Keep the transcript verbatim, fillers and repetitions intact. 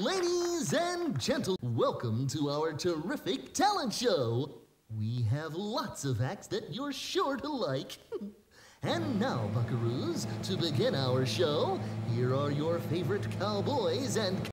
Ladies and gentlemen, welcome to our terrific talent show. We have lots of acts that you're sure to like. And now, buckaroos, to begin our show, here are your favorite cowboys and